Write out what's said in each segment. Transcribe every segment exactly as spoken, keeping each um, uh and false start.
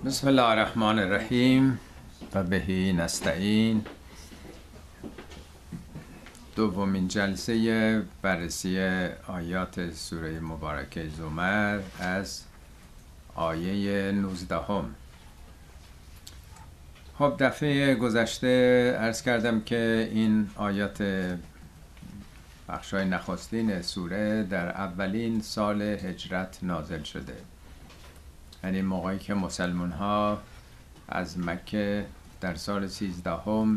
بسم الله الرحمن الرحیم و بهی نستعین. دومین جلسه بررسی آیات سوره مبارکه زمر از آیه نوزده هم. خب دفعه گذشته عرض کردم که این آیات بخشای نخستین سوره در اولین سال هجرت نازل شده، یعنی موقعی که مسلمان ها از مکه در سال سیزدهم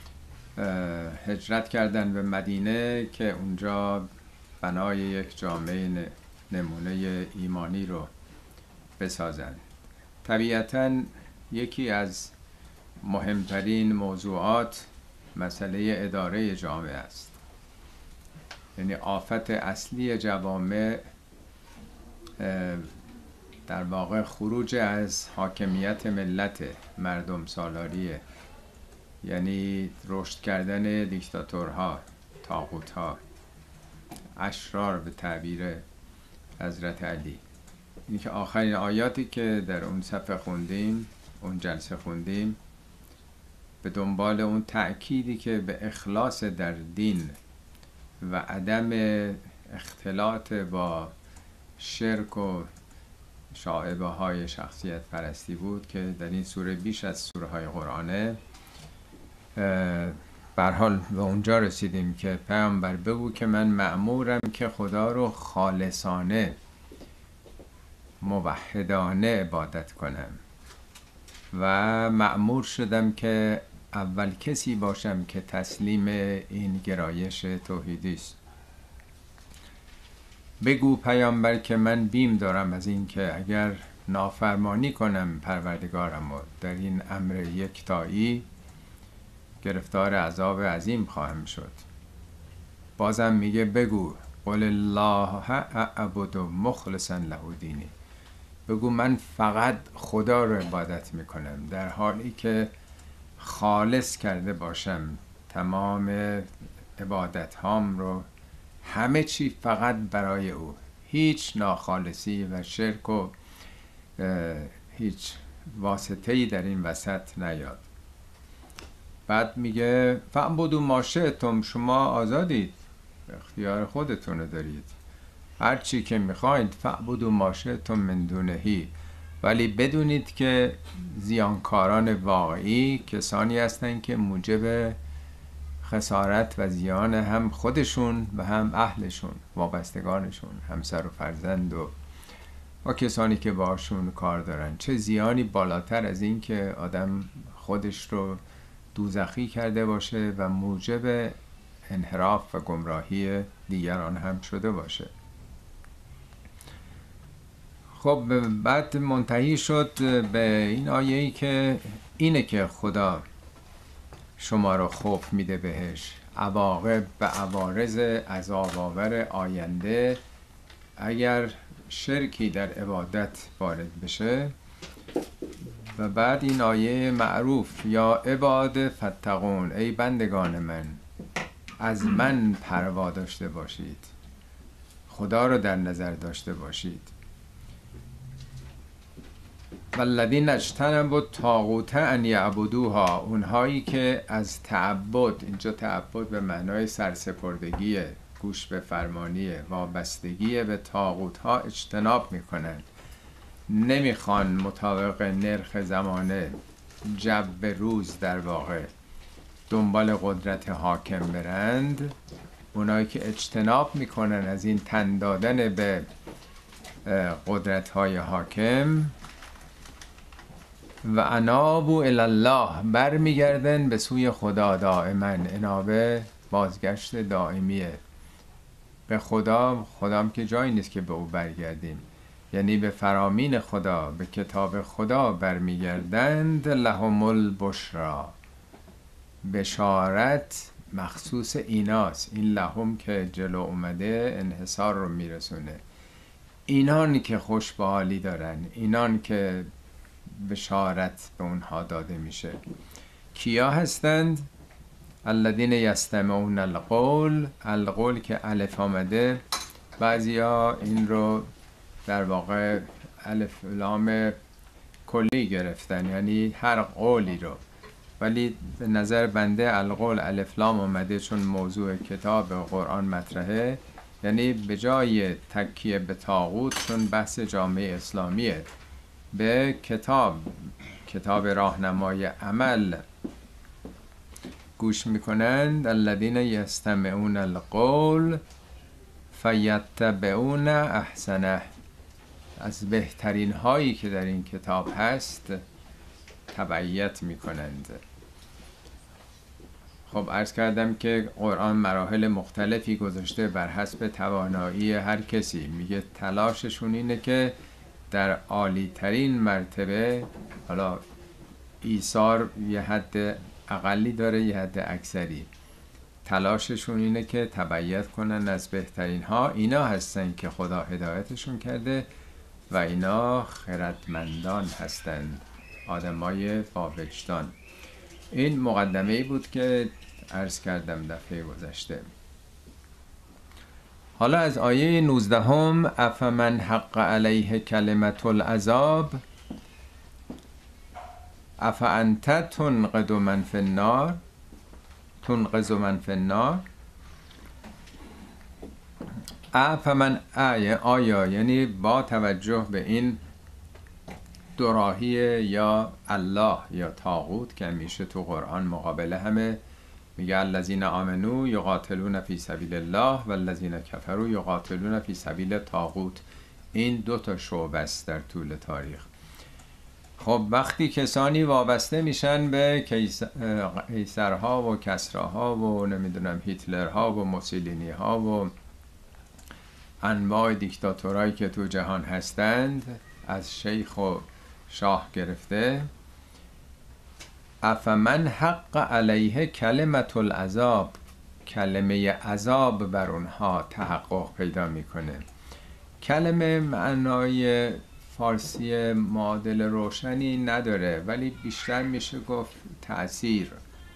هجرت کردن به مدینه که اونجا بنای یک جامعه نمونه ایمانی رو بسازن. طبیعتاً یکی از مهمترین موضوعات مسئله اداره جامعه است، یعنی آفت اصلی جوامع در واقع خروج از حاکمیت ملت، مردم سالاریه، یعنی رشد کردن دیکتاتورها، طاغوتها، اشرار به تعبیر حضرت علی. این که آخرین آیاتی که در اون صفحه خوندیم، اون جلسه خوندیم، به دنبال اون تأکیدی که به اخلاص در دین و عدم اختلاط با شرک و شائبه های شخصیت پرستی بود که در این سوره بیش از سوره های قرآنه. برحال به اونجا رسیدیم که پیامبر بگو که من مأمورم که خدا رو خالصانه موحدانه عبادت کنم و مأمور شدم که اول کسی باشم که تسلیم این گرایش توحیدی است. بگو پیامبر که من بیم دارم از این که اگر نافرمانی کنم پروردگارم و در این امر یکتایی گرفتار عذاب عظیم خواهم شد. بازم میگه بگو قل الله اعبد مخلصا له دینی، بگو من فقط خدا رو عبادت میکنم در حالی که خالص کرده باشم تمام عبادت هام رو، همه چی فقط برای او، هیچ ناخالصی و شرک و هیچ واسطه‌ای در این وسط نیاد. بعد میگه فعبدوا ما شئتم، شما آزادید، اختیار خودتون دارید، هر چی که میخواید. فعبدوا ما شئتم من دونهی، ولی بدونید که زیانکاران واقعی کسانی هستند که موجب خسارت و زیان هم خودشون و هم اهلشون، وابستگانشون، همسر و فرزند و و کسانی که باشون کار دارن. چه زیانی بالاتر از این که آدم خودش رو دوزخی کرده باشه و موجب انحراف و گمراهی دیگران هم شده باشه. خب بعد منتهی شد به این آیه‌ای که اینه که خدا شما رو خوف میده بهش، عواقب و عوارض عذاب آور آینده اگر شرکی در عبادت وارد بشه. و بعد این آیه معروف یا عباد فتقون، ای بندگان من از من پروا داشته باشید، خدا رو در نظر داشته باشید. والذین اجتنبوا الطاغوت ان یعبدوها، اونهایی که از تعبد، اینجا تعبد به معنای سرسپردگی، گوش به فرمانی، وابستگی به طاغوت ها اجتناب میکنند، نمیخوان مطابق نرخ زمانه، جو روز در واقع دنبال قدرت حاکم برند. اونایی که اجتناب میکنن از این تن دادن به قدرت های حاکم، و انابوا الی الله، بر میگردن به سوی خدا دائما. انابه بازگشت دائمیه به خدا. خدام که جایی نیست که به او برگردیم، یعنی به فرامین خدا، به کتاب خدا برمیگردند. لهم البشرا، بشارت مخصوص ایناست. این لهم که جلو اومده انحصار رو میرسونه. اینان که خوش به حالی دارن، اینان که بشارت به اونها داده میشه. کیا هستند؟ الذین یستمعون القول، القول که الف آمده، بعضیا این رو در واقع الف لام کلی گرفتن، یعنی هر قولی رو. ولی به نظر بنده القول الف لام اومده چون موضوع کتاب قرآن مطرحه، یعنی به جای تکیه به طاغوت، چون بحث جامعه اسلامیه، به کتاب کتاب راهنمای عمل گوش میکنند. الذین یستمعون القول فیتبعون احسنه، از بهترین هایی که در این کتاب هست تبعیت میکنند. خب عرض کردم که قرآن مراحل مختلفی گذاشته بر حسب توانایی هر کسی. میگه تلاششون اینه که در عالی ترین مرتبه، حالا ایثار یه حد اقلی داره یه حد اکثری، تلاششون اینه که تبعیت کنن از بهترین ها. اینا هستن که خدا هدایتشون کرده و اینا خردمندان هستند، آدمای با وجدان. این مقدمه‌ای بود که عرض کردم دفعه گذشته. حالا از آیه نوزده هم افمن حق علیه کلمت العذاب افانت تنقذ من فی النار تنقذ من فی النار. افمن آیه آیا، یعنی با توجه به این دوراهی یا الله یا طاغوت که همیشه تو قرآن مقابله همه، میگه الذین آمنو یقاتلون فی سبیل الله و الذین کفروا یقاتلون فی سبیل طاغوت. این دو تا شعبه است در طول تاریخ. خب وقتی کسانی وابسته میشن به قیصرها و کسراها و نمیدونم هیتلرها و موسولینی ها و انواع دیکتاتورایی که تو جهان هستند، از شیخ و شاه گرفته، افمن حق علیه کلمت العذاب، کلمه عذاب بر اونها تحقق پیدا میکنه. کلمه معنای فارسی معادل روشنی نداره، ولی بیشتر میشه گفت تأثیر،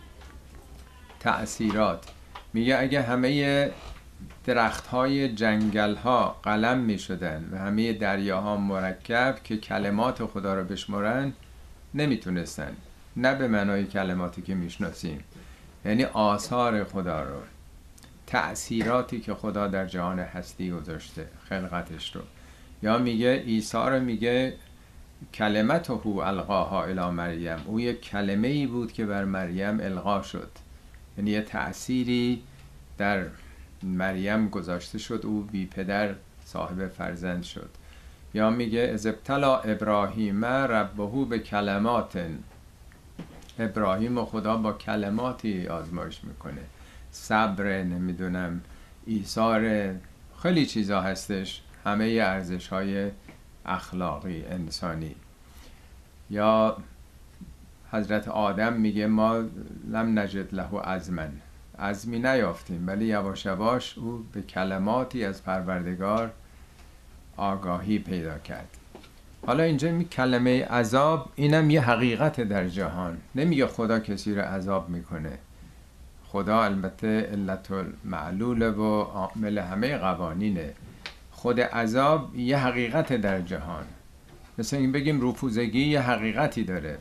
تأثیرات. میگه اگه همه درخت های جنگل ها قلم می شدن و همه دریاها مرکب که کلمات خدا رو بشمرن، نمیتونستن. نه به معنای کلماتی که میشناسیم، یعنی آثار خدا رو، تأثیراتی که خدا در جهان هستی گذاشته، خلقتش رو. یا میگه عیسی رو میگه کلمته القاها الی مریم، او یک کلمه ای بود که بر مریم القا شد، یعنی یه تأثیری در مریم گذاشته شد، او بی پدر صاحب فرزند شد. یا میگه اذ ابتلی ابراهیم ربه به کلمات، ابراهیم و خدا با کلماتی آزمایش میکنه، صبر، نمیدونم ایثار، خیلی چیزا هستش، همه ارزش های اخلاقی انسانی. یا حضرت آدم میگه ما لم نجد له عزما، عزمی نیافتیم، ولی یواش یواش او به کلماتی از پروردگار آگاهی پیدا کرد. حالا اینجا می کلمه عذاب، اینم یه حقیقت در جهان. نمیگه خدا کسی رو عذاب میکنه. خدا البته علت المعلول و عامل همه قوانینه. خود عذاب یه حقیقت در جهان. مثل این بگیم رفوزگی یه حقیقتی داره،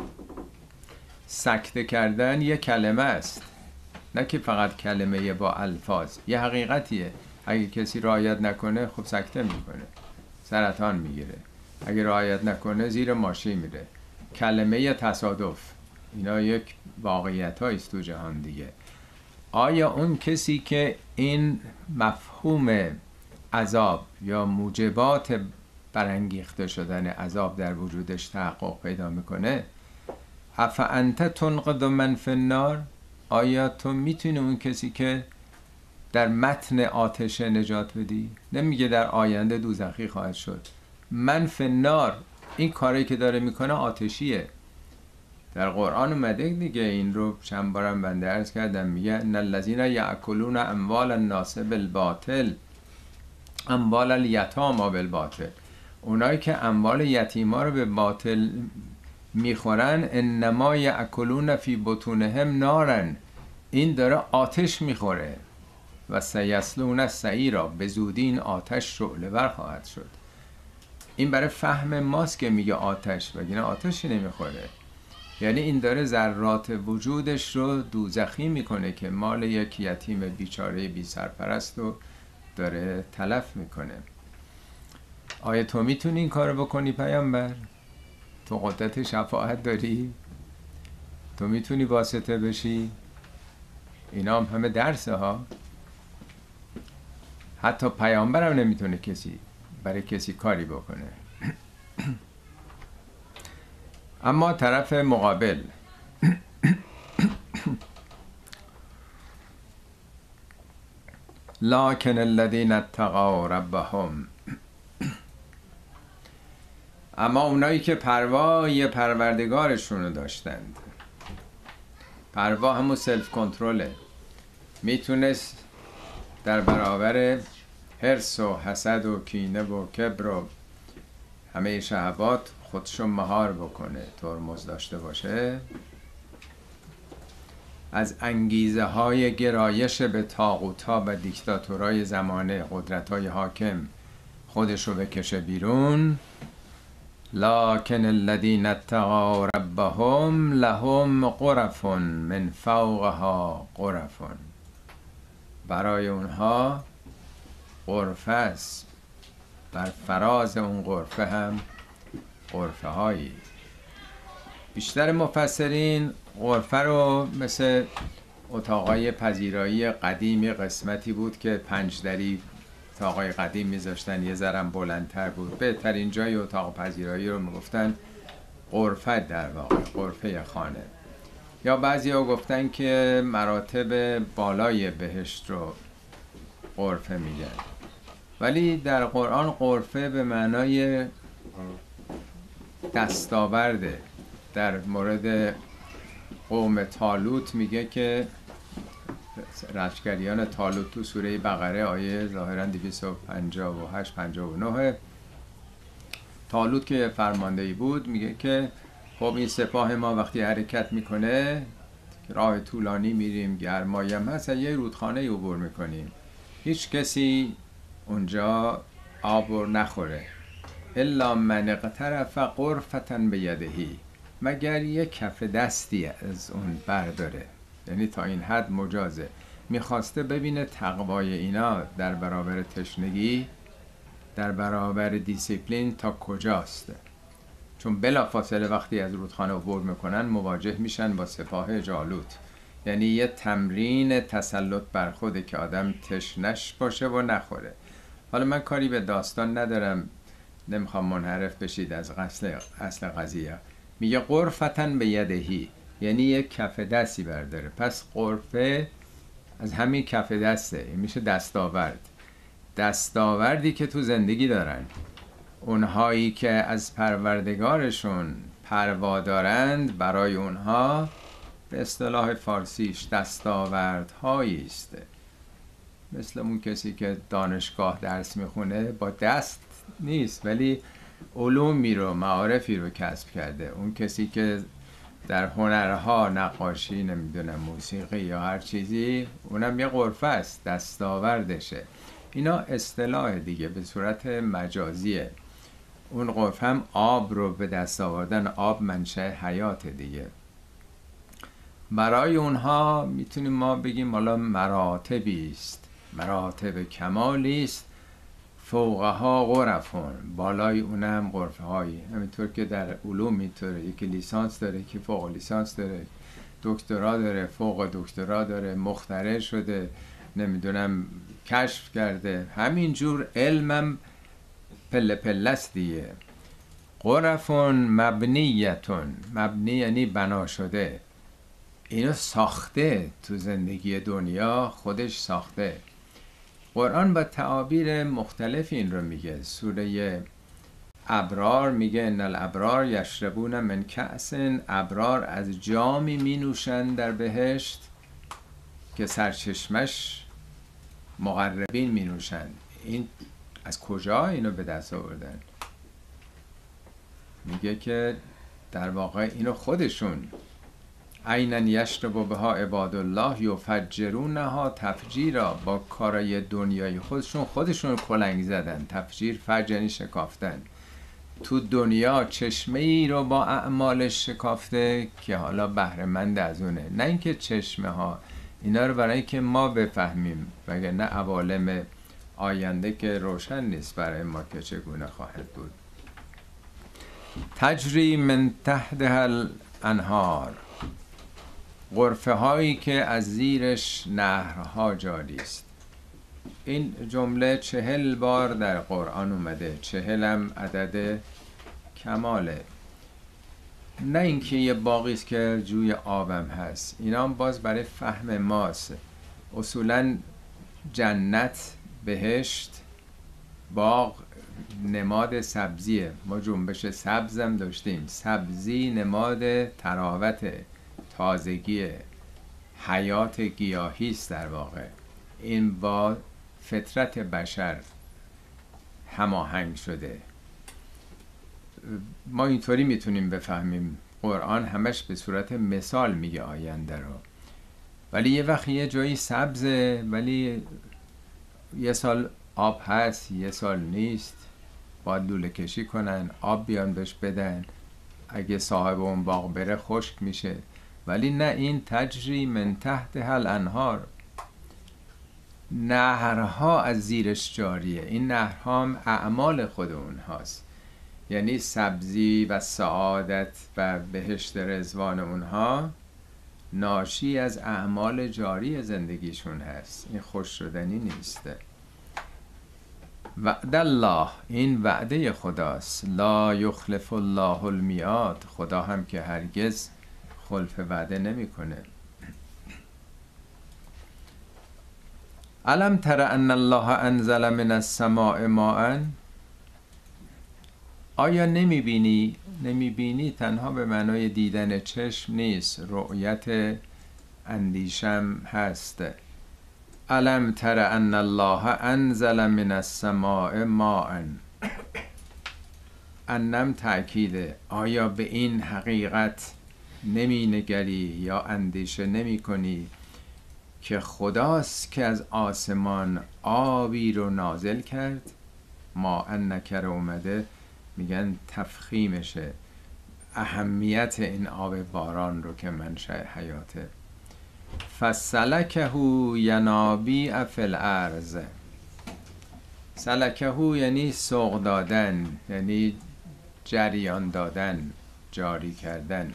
سکته کردن یه کلمه است، نه که فقط کلمه با الفاظ، یه حقیقتیه. اگه کسی رعایت نکنه خب سکته میکنه، سرطان میگیره. اگه رعایت نکنه زیر ماشین میره. کلمه تصادف، اینا یک واقعیت هاییست تو جهان دیگه. آیا اون کسی که این مفهوم عذاب یا موجبات برانگیخته شدن عذاب در وجودش تحقق پیدا میکنه، افانت تنقذ من فی النار، آیا تو میتونی اون کسی که در متن آتش نجات بدی؟ نمیگه در آینده دوزخی خواهد شد. من فی النار، این کاری که داره میکنه آتشیه. در قرآن اومده دیگه، این رو چند بارم بنده عرض کردم، میگه ان الذین یاکلون اموال الناس بالباطل اموال الیتامی بالباطل، اونایی که اموال یتیما رو به باطل میخورن، انما یاکلون فی بطونهم نارن، این داره آتش میخوره. و سیصلون سعیرا، به زودی این آتش شعله ور خواهد شد. این برای فهم ماست که میگه آتش، وگرنه آتشی نمیخوره. یعنی این داره ذرات وجودش رو دوزخی میکنه که مال یک یتیم بیچاره بی سرپرست رو داره تلف میکنه. آیا تو میتونی این کارو بکنی پیامبر؟ تو قدرت شفاعت داری؟ تو میتونی واسطه بشی؟ اینا هم همه درسه ها. حتی پیامبر هم نمیتونه کسی برای کسی کاری بکنه. اما طرف مقابل لکن الذین اتقوا ربهم، اما اونایی که پروای پروردگارشون رو داشتند، پروا همون سلف کنترله، میتونست در برابر حرص و حسد و کینه و کبر و همه شهوات خودشو مهار بکنه، ترمز داشته باشه، از انگیزه های گرایش به طاغوت‌ها و دیکتاتورای زمانه، قدرت‌های حاکم خودشو بکشه بیرون. لکن الذین اتقوا ربهم لهم غرف من فوقها غرف، برای اونها غرفه است، بر فراز اون غرفه هم غرفه هایی. بیشتر مفسرین غرفه رو مثل اتاقای پذیرایی قدیمی قسمتی بود که پنج دری اتاقای قدیم میذاشتن، یه ذرم بلندتر بود. بهترین جای اتاق پذیرایی رو میگفتن غرفه، در واقع غرفه خانه. یا بعضی ها گفتن که مراتب بالای بهشت رو غرفه میگن، ولی در قرآن غرفه به معنای دستاورده. در مورد قوم طالوت میگه که لشکریان طالوت تو سوره بقره آیه ظاهراً دویست و پنجاه و هشت پنجاه و نه، طالوت که فرماندهی بود، میگه که خب این سپاه ما وقتی حرکت میکنه، راه طولانی میریم، گرمایم هست، یه رودخانه عبور میکنیم، هیچ کسی اونجا آب رو نخوره، الا من اقترف غرفة بیدهی، مگر یه کف دستی از اون برداره. یعنی تا این حد مجازه. میخواسته ببینه تقوای اینا در برابر تشنگی، در برابر دیسیپلین تا کجاست. چون بلا فاصله وقتی از رودخانه عبور میکنن مواجه میشن با سپاه جالوت. یعنی یه تمرین تسلط بر خوده که آدم تشنش باشه و نخوره. حالا من کاری به داستان ندارم، نمیخوام منحرف بشید از اصل اصل قضیه. میگه غرفتن به یدهی، یعنی یک کف دستی برداره. پس غرفه از همین کف دسته، میشه دستاورد. دستاوردی که تو زندگی دارن اونهایی که از پروردگارشون پروا دارند، برای اونها به اصطلاح فارسیش دستاوردهایی است. مثل اون کسی که دانشگاه درس میخونه با دست نیست، ولی علومی رو، معارفی رو کسب کرده. اون کسی که در هنرها، نقاشی، نمیدونم موسیقی یا هر چیزی، اونم یه غرفه است، دستاوردشه. اینا اصطلاح دیگه به صورت مجازیه. اون غرفه هم آب رو به دست آوردن، آب منشأ حیات دیگه. برای اونها میتونیم ما بگیم حالا مراتبی است، مراتب کمالی است، فوقها غرفون، بالای اونم غرفه هایی. همینطور که در علوم میطوره، یکی لیسانس داره، یکی فوق لیسانس داره، دکترا داره، فوق دکترا داره، مخترع شده، نمیدونم کشف کرده. همینجور علمم پله پله است دیگه. غرفون مبنیتون، مبنی یعنی بنا شده، اینو ساخته، تو زندگی دنیا خودش ساخته. قرآن با تعابیر مختلف این رو میگه. سوره ابرار میگه ان الابرار یشربون من کأس، ابرار از جامی می نوشن در بهشت که سرچشمش مقربین می نوشن. این از کجا اینو به دست آوردن؟ میگه که در واقع اینو خودشون عینا یشرب بها عباد الله یفجرونها تفجیرا، با کارای دنیای خودشون خودشون کلنگ زدن. تفجیر فجر یعنی شکافتن. تو دنیا چشمه ای رو با اعمالش شکافته که حالا بهره مند از اونه. نه اینکه چشمه ها اینا رو برای که ما بفهمیم، وگرنه عوالم آینده که روشن نیست برای ما که چگونه خواهد بود. تجری من تحتها الانهار، غرفه هایی که از زیرش نهرها جاری است. این جمله چهل بار در قرآن اومده. چهل هم عدد کماله، نه اینکه یه باقی است که جوی آبم هست. اینا هم باز برای فهم ماست. اصولا جنت، بهشت، باغ نماد سبزیه. ما جنبش سبزم داشتیم. سبزی نماد تراوت، تازگی، حیات گیاهی است. در واقع این با فطرت بشر هماهنگ شده. ما اینطوری میتونیم بفهمیم. قرآن همش به صورت مثال میگه آینده رو، ولی یه وقت یه جایی سبزه ولی یه سال آب هست یه سال نیست، باید لوله کشی کنن، آب بیان بهش بدن، اگه صاحب اون باغ بره خشک میشه. ولی نه، این تجری من تحتها الانهار، نهرها از زیرش جاریه. این نهرها هم اعمال خود اونهاست، یعنی سبزی و سعادت و بهشت رضوان اونها ناشی از اعمال جاری زندگیشون هست. این خوش شدنی نیست. وعد الله، این وعده خداست. لا یخلف الله المیعاد، خدا هم که هرگز خلف وعده نمیکنه. الم تر ان الله انزل من السماء ماء، آیا نمیبینی؟ نمیبینی تنها به معنای دیدن چشم نیست، رؤیت اندیشم هست. الم تر ان الله انزل من السماء ماء، انم تأکیده. آیا به این حقیقت نمی نگری یا اندیشه نمی کنی که خداست که از آسمان آبی رو نازل کرد؟ ما ان نکره اومده، میگن تفخیمشه، اهمیت این آب باران رو که منشأ حیاته. فسلکه ینابیع فی الارض، سلکه یعنی سوق دادن، یعنی جریان دادن، جاری کردن.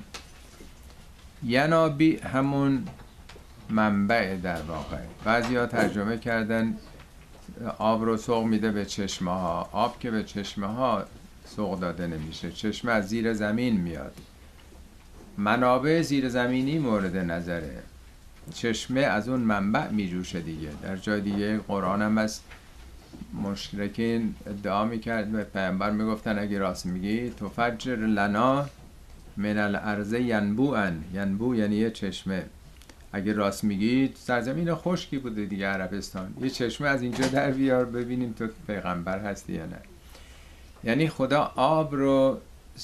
ینابیع همون منبع در واقع. بعضی ها ترجمه کردن آب رو سوق میده به چشمه ها. آب که به چشمه ها سوق داده نمیشه، چشمه از زیر زمین میاد. منابع زیر زمینی مورد نظره، چشمه از اون منبع میجوشه دیگه. در جای دیگه قرآن هم از مشرکین ادعا میکرد، به پیامبر میگفتن اگه راست میگی تفجر لنا من الارض ینبوعا، ینبوع یعنی یه چشمه. اگه راست میگی سرزمین خشکی بوده دیگه عربستان، یه چشمه از اینجا در بیار ببینیم تو پیغمبر هستی یا نه. یعنی خدا آب رو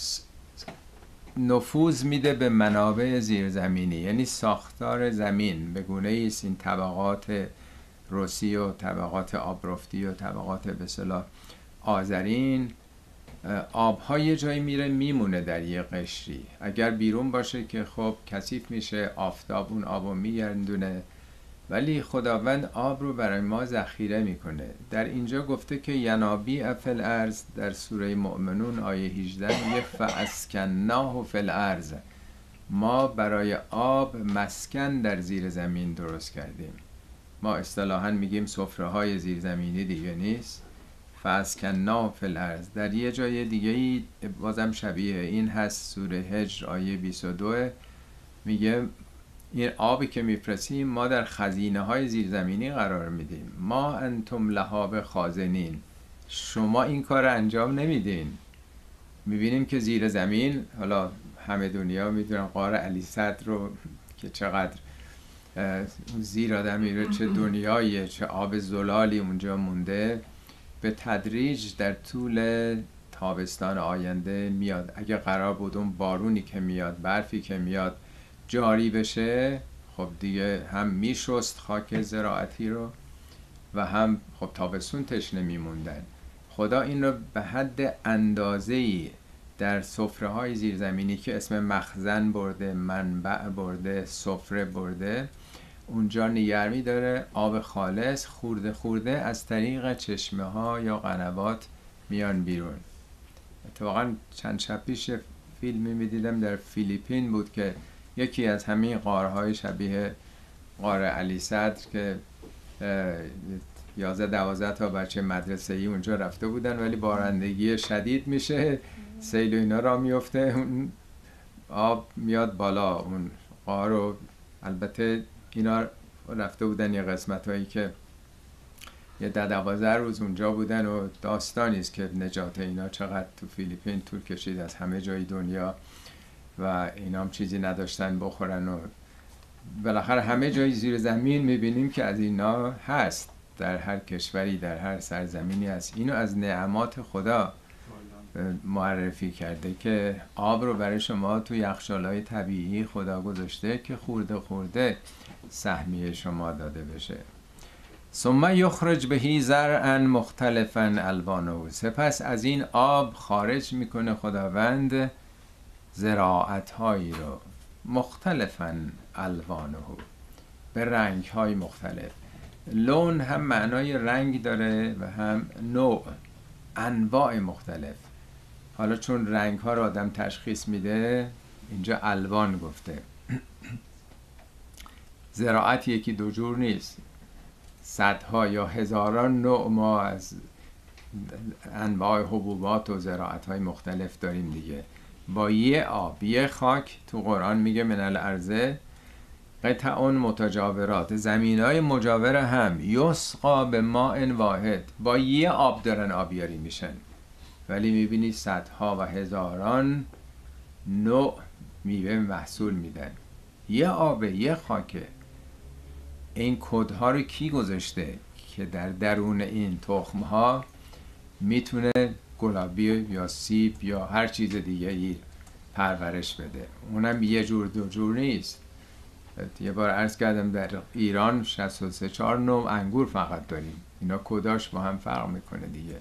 نفوذ میده به منابع زیرزمینی، یعنی ساختار زمین به گونه‌ای است این طبقات رسی و طبقات آبرفتی و طبقات به اصطلاح آذرین، آب‌ها یه جایی میره میمونه در یه قشری. اگر بیرون باشه که خب کثیف میشه، آفتاب اون آبو میگردونه، ولی خداوند آب رو برای ما ذخیره میکنه. در اینجا گفته که ینابیع فی الارض، در سوره مؤمنون آیه هجده میگه فاسکناه فی الارض، ما برای آب مسکن در زیر زمین درست کردیم. ما اصطلاحاً میگیم سفره های زیرزمینی دیگه نیست. فاسکناه فی الارض. در یه جای دیگه بازم شبیه این هست، سوره هجر آیه بیست و دو میگه این آبی که میفرستیم ما در خزینه های زیرزمینی قرار میدیم. ما انتم لها بخازنین، شما این کار انجام نمیدین. میبینیم که زیر زمین، حالا همه دنیا میدونن غار علی صدر رو که چقدر زیر آدم میره، چه دنیاییه، چه آب زلالی اونجا مونده. به تدریج در طول تابستان آینده میاد. اگه قرار بود اون بارونی که میاد، برفی که میاد جاری بشه، خب دیگه هم میشست خاک زراعتی رو و هم خب تابستون تشنه میموندن. خدا این رو به حد اندازه‌ای در سفره های زیرزمینی که اسم مخزن برده، منبع برده، سفره برده، اونجا نگرمی داره آب خالص خورده خورده از طریق چشمه ها یا قنوات میان بیرون. اتفاقا چند شب پیش فیلمی میدیدم در فیلیپین بود که یکی از همین غارهای شبیه غار علی صدر که یازده دوازده تا بچه مدرسه ای اونجا رفته بودن، ولی بارندگی شدید میشه، سیل و اینا را میفته، اون آب میاد بالا اون غار رو. البته اینا رفته بودن یه قسمت هایی که یه ده دوازده روز اونجا بودن و داستانی است که نجات اینا چقدر تو فیلیپین طول کشید از همه جای دنیا و اینا هم چیزی نداشتن بخورن و بالاخره همه جای زیر زمین میبینیم که از اینا هست، در هر کشوری در هر سرزمینی هست. اینو از نعمات خدا معرفی کرده که آب رو برای شما تو یخچال‌های طبیعی خدا گذاشته که خورده خورده سهمیه شما داده بشه. ثم یخرج بهی زرعا مختلفا الوانه، سپس از این آب خارج میکنه خداوند زراعت‌هایی رو مختلفا الوانه، به رنگ‌های مختلف. لون هم معنای رنگ داره و هم نوع، انواع مختلف. حالا چون رنگ ها رو آدم تشخیص میده اینجا الوان گفته. زراعت یکی دو جور نیست، صدها یا هزاران نوع ما از انواع حبوبات و زراعت های مختلف داریم دیگه. با یه آب یه خاک، تو قرآن میگه من الارض قطع متجاورات، زمین های مجاور هم یسقا به ماء واحد، با یه آب دارن آبیاری میشن، ولی میبینی صدها و هزاران نوع میوه محصول میدن. یه آبه، یه خاکه. این کدها رو کی گذاشته که در درون این تخمها میتونه گلابی یا سیب یا هر چیز دیگه ای پرورش بده؟ اونم یه جور دو جور نیست. یه بار عرض کردم در ایران شصت و سه چهار نوع انگور فقط داریم، اینا کداش با هم فرق میکنه دیگه.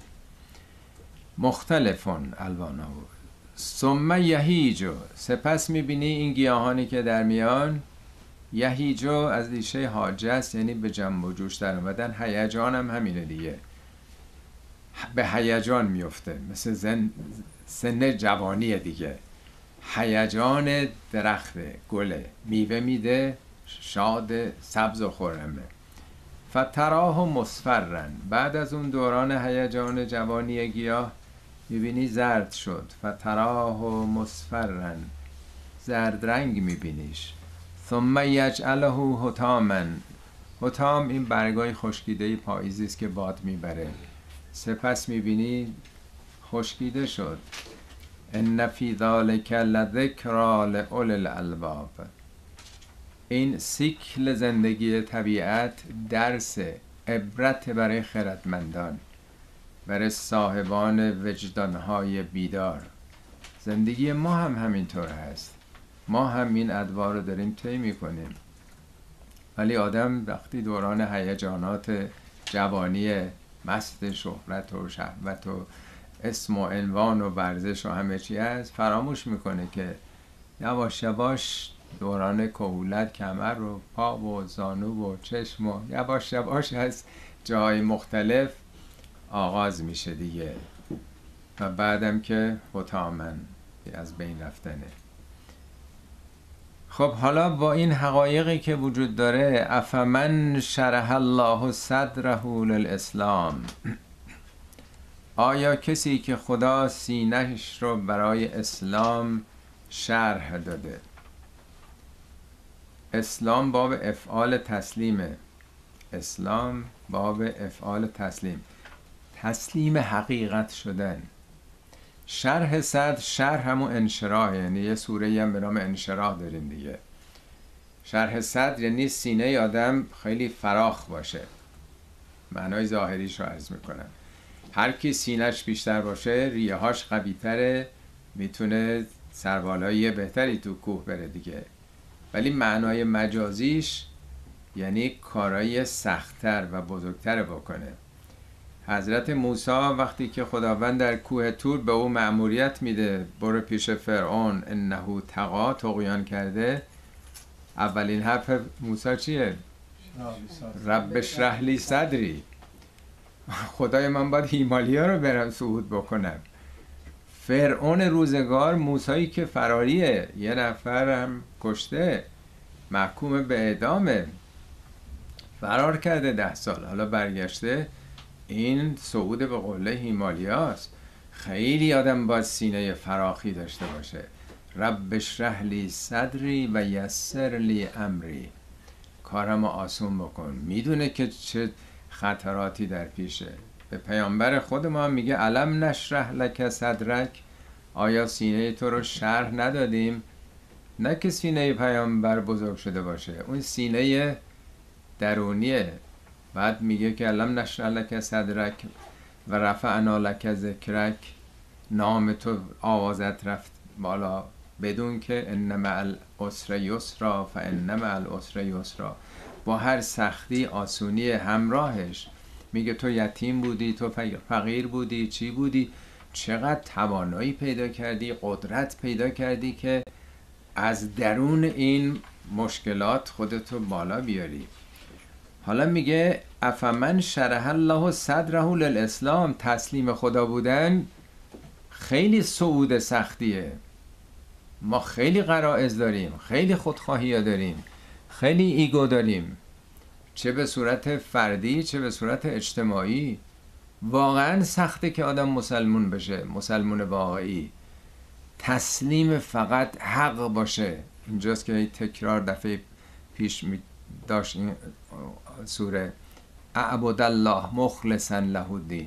مختلفون الوانه. ثم یهیجو، سپس میبینی این گیاهانی که در میان، یهیجو از ریشه حاجه است، یعنی به جنب و جوش در اومدن. هیجان هم همینه دیگه، به هیجان میفته، مثل زن سن جوانی دیگه. هیجان درخت گله، میوه میده، شاد سبز و خرمه. فتراه مصفرن، بعد از اون دوران هیجان جوانی گیاه میبینی زرد شد. فتراه مصفرن، زرد رنگ میبینیش. ثم یجعله حطاما، حطام این برگای خشکیده پاییزی است که باد میبره. سپس میبینی خشکیده شد. ان فی ذلک لذکری لاولی الالباب، این سیکل زندگی طبیعت درس عبرت برای خردمندان، برای صاحبان وجدانهای بیدار. زندگی ما هم همینطور هست، ما هم این ادوار رو داریم طی میکنیم، ولی آدم وقتی دوران هیجانات جوانی مست شهرت و شهوت و اسم و عنوان و ورزش و همه چی هست، فراموش میکنه که یواش یواش دوران کهولت کمر و پا و زانو و چشم و یواش یواش از جای مختلف آغاز میشه دیگه، و بعدم که حتامن از بین رفتنه. خب حالا با این حقایقی که وجود داره، افمن شرح الله صدره للاسلام، آیا کسی که خدا سینه‌اش رو برای اسلام شرح داده. اسلام باب افعال تسلیمه، اسلام باب افعال تسلیم، تسلیم حقیقت شدن. شرح صدر، شرح همون انشراح، یعنی یه سوره هم به نام انشراح داریم دیگه. شرح صدر یعنی سینه آدم خیلی فراخ باشه، معنای ظاهریش رو عرض میکنم. هر کی سینه‌اش بیشتر باشه، ریه هاش قوی تره، میتونه سربالایی بهتری تو کوه بره دیگه. ولی معنای مجازیش یعنی کارایی سخت‌تر و بزرگتر بکنه. حضرت موسی وقتی که خداوند در کوه طور به او مأموریت میده برو پیش فرعون انه طغی، طغیان کرده، اولین حرف موسی چیه؟ رب اشرح لی صدری. خدای من باید هیمالیا رو برم صعود بکنم. فرعون روزگار موسی که فراریه، یه نفر هم کشته، محکوم به اعدامه، فرار کرده ده سال، حالا برگشته. این صعود به قله هیمالیاست. خیلی آدم باید سینه فراخی داشته باشه. رب اشرح لی صدری و یسر لی امری، کارمو آسون بکن. میدونه که چه خطراتی در پیشه. به پیامبر خود ما میگه الم نشرح لک صدرک، آیا سینه تو رو شرح ندادیم؟ نه که سینه پیامبر بزرگ شده باشه، اون سینه درونیه. بعد میگه که الم نشرح لک صدرک و رفعنا لک ذکرک، نام تو آوازت رفت بالا، بدون که ان مع العسر یسرا فان مع العسر یسرا، با هر سختی آسونی همراهش. میگه تو یتیم بودی، تو فقیر بودی، چی بودی، چقدر توانایی پیدا کردی، قدرت پیدا کردی که از درون این مشکلات خودتو بالا بیاری. حالا میگه افمن شرح الله صدره للاسلام، تسلیم خدا بودن خیلی صعود سختیه. ما خیلی غرائز داریم، خیلی خودخواهی داریم، خیلی ایگو داریم، چه به صورت فردی چه به صورت اجتماعی. واقعا سخته که آدم مسلمون بشه، مسلمون واقعی، تسلیم فقط حق باشه. اینجاست که تکرار دفعه پیش می داشت این سوره اعبد الله مخلصا له الدین.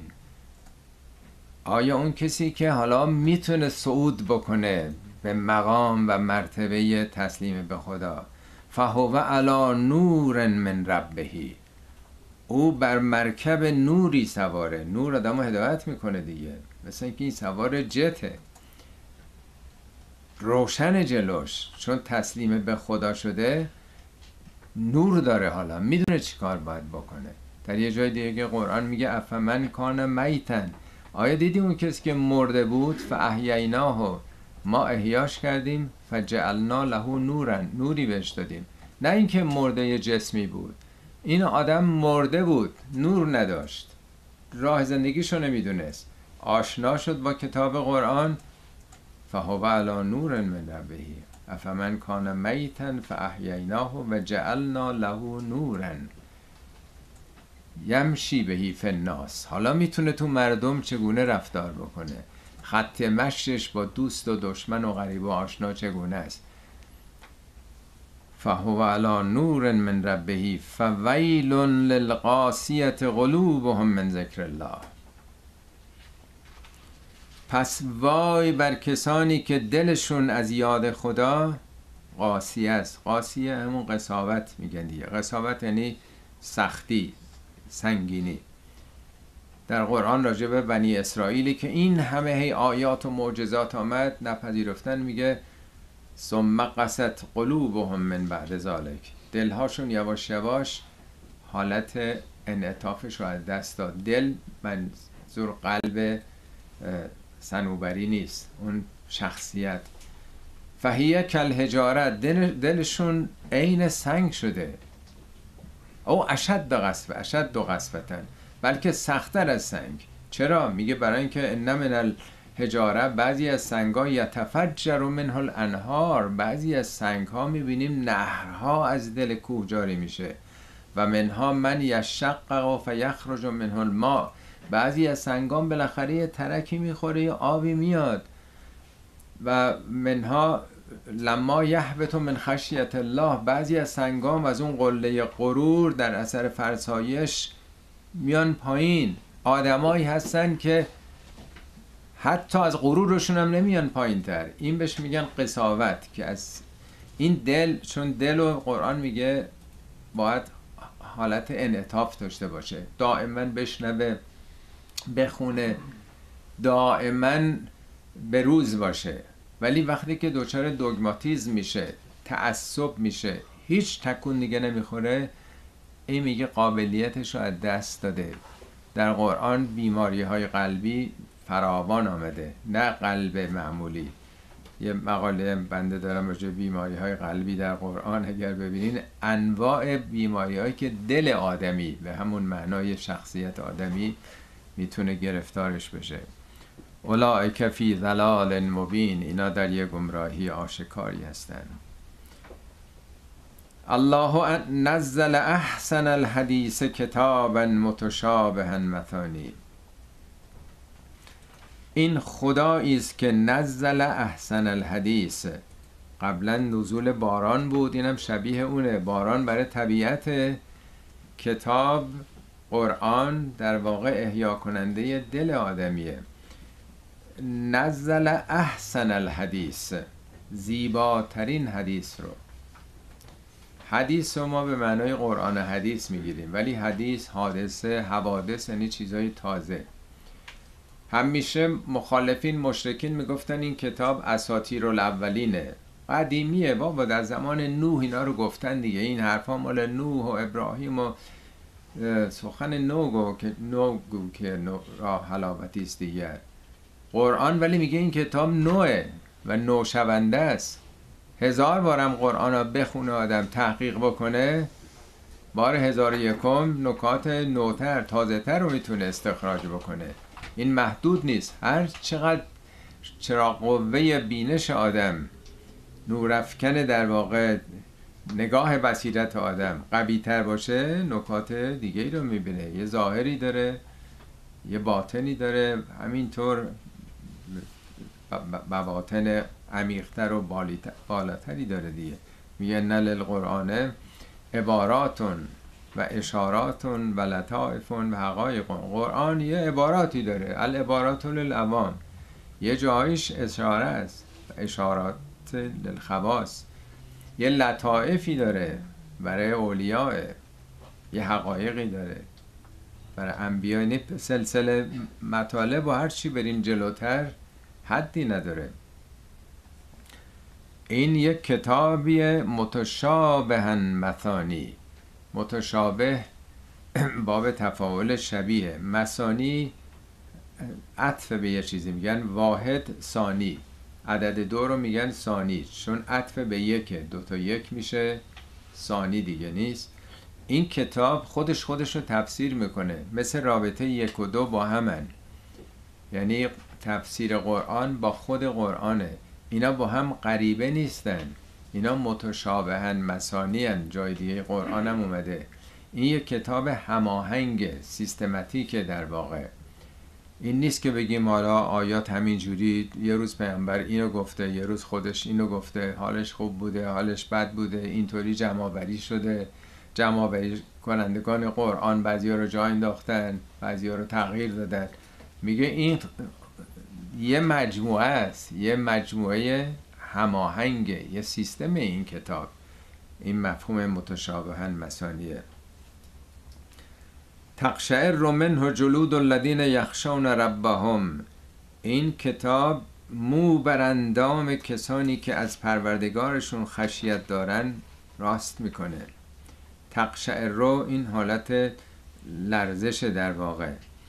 آیا اون کسی که حالا میتونه صعود بکنه به مقام و مرتبه تسلیم به خدا، فهو علی نور من ربه، او بر مرکب نوری سواره. نور آدمو هدایت میکنه دیگه، مثل اینکه این سوار جته، روشن جلوش، چون تسلیم به خدا شده نور داره، حالا میدونه چی کار باید بکنه. در یه جای دیگه قرآن میگه افمن کان میتن، آیا دیدی اون کسی که مرده بود فاحییناه، ما احیاش کردیم، فجعلنا له نورا، نوری بهش دادیم. نه اینکه مرده جسمی بود، این آدم مرده بود، نور نداشت، راه زندگیشو نمیدونست، آشنا شد با کتاب قرآن، فهو علی نور من ربه افمن کان میتا فاحییناه و جعلنا له نورا یمشی بهی فی الناس. حالا میتونه تو مردم چگونه رفتار بکنه، خط مشیش با دوست و دشمن و غریب و آشنا چگونه است. فهو علی نور من ربه فویل للقاسیة قلوبهم من ذکر الله. پس وای بر کسانی که دلشون از یاد خدا قاسیه است. قاسیه همون قساوت میگن دیگه. قساوت یعنی سختی، سنگینی. در قرآن راجع به بنی اسرائیلی که این همه هی آیات و معجزات آمد نپذیرفتن، میگه ثم قست قلوبهم من بعد ذلک، دلهاشون یواش یواش حالت انعطافش رو از دست داد. دل منظور قلب صنوبری نیست، اون شخصیت. فهیه کالحجاره، دل دلشون عین سنگ شده. او اشد قسوه، اشد قسوتن، بلکه سخت‌تر از سنگ. چرا؟ میگه برای اینکه ان من الحجاره، بعضی از سنگ‌ها یتفجر منه الانهار، بعضی از سنگ‌ها میبینیم نهرها از دل کوه جاری میشه. و منها من یشقق فیخرج منه الماء، بعضی از سنگان بالاخره یه ترکی میخوره، یه آبی میاد. و منها لما یهبط من خشیت الله، بعضی از سنگان از اون قله غرور در اثر فرسایش میان پایین. آدمایی هستن که حتی از غرورشون هم نمیان پایین تر. این بهش میگن قساوت، که از این دل، چون دل و قرآن میگه باید حالت انعطاف داشته باشه، دائما بشنوه، بخونه، دائما به روز باشه. ولی وقتی که دچار دوگماتیزم میشه، تعصب میشه، هیچ تکون دیگه نمیخوره، این میگه قابلیتش رو از دست داده. در قرآن بیماری های قلبی فراوان آمده، نه قلب معمولی. یه مقاله بنده دارم راجع به بیماری های قلبی در قرآن، اگر ببینین انواع بیماری هایی که دل آدمی به همون معنای شخصیت آدمی میتونه گرفتارش بشه. اولئک فی ضلال مبین، اینا در یه گمراهی آشکاری هستن. الله نزل احسن الحدیث کتابا متشابها مثانی. این خدایی است که نزل احسن الحدیث، قبلا نزول باران بود، اینم شبیه اونه. باران برای طبیعت، کتاب قرآن در واقع احیا کننده دل آدمیه. نزل احسن الحدیث، زیباترین حدیث رو. حدیث رو ما به معنای قرآن حدیث میگیریم، ولی حدیث حادثه، حوادث، یعنی چیزای تازه. همیشه مخالفین مشرکین میگفتن این کتاب اساطیر الاولینه، قدیمیه بابا، در زمان نوح اینا رو گفتن دیگه، این حرفا مال نوح و ابراهیم و سخن نوگو که نوگو که نو راه حلاوتی است دیگر. قرآن ولی میگه این کتاب نوعه و نو شونده است. هزار بارم قرآن رو بخونه آدم، تحقیق بکنه، بار هزار یکم نکات نوتر تازه تر رو میتونه استخراج بکنه. این محدود نیست. هر چقدر چراغ قوه بینش آدم، نورافکن در واقع نگاه بصیرت آدم قوی تر باشه، نکات دیگه ای رو میبینه. یه ظاهری داره، یه باطنی داره، همینطور بواطن عمیق‌تر و بالاتری داره دیگه. میگه نل القرآن عباراتون و اشاراتون و لطائفون و حقایق. قرآن یه عباراتی داره، العبارات للعوام، یه جایش اشاره است، اشارات للخواص. یه لطائفی داره برای اولیاء، یه حقایقی داره برای انبیاء. یعنی سلسله مطالب و هر چی بریم جلوتر حدی نداره. این یک کتابی متشابها مثانی. متشابه باب تفاعل شبیه، مثانی عطف به یه چیزی، میگن واحد ثانی، عدد دو رو میگن ثانی، چون عطف به یک، دو تا یک میشه، ثانی دیگه نیست. این کتاب خودش خودش رو تفسیر میکنه، مثل رابطه یک و دو با همن، یعنی تفسیر قرآن با خود قرآنه. اینا با هم غریبه نیستن، اینا متشابهن مثانی هن. جای دیگه قرآن هم اومده. این یک کتاب هماهنگ سیستماتیکه در واقع. این نیست که بگیم حالا آیات همینجوری، یه روز پیامبر اینو گفته، یه روز خودش اینو گفته، حالش خوب بوده، حالش بد بوده، اینطوری جمع‌آوری شده. جمع‌آوری کنندگان قرآن بعضیا رو جا انداختن، بعضیا رو تغییر دادن. میگه این یه مجموعه است، یه مجموعه هماهنگه، یه سیستم این کتاب. این مفهوم متشابها مثانیه. تقشعر منه جلود الذین یخشون ربهم. این کتاب مو بر اندام کسانی که از پروردگارشون خشیت دارن راست میکنه. تقشعر رو این حالت لرزش در واقع،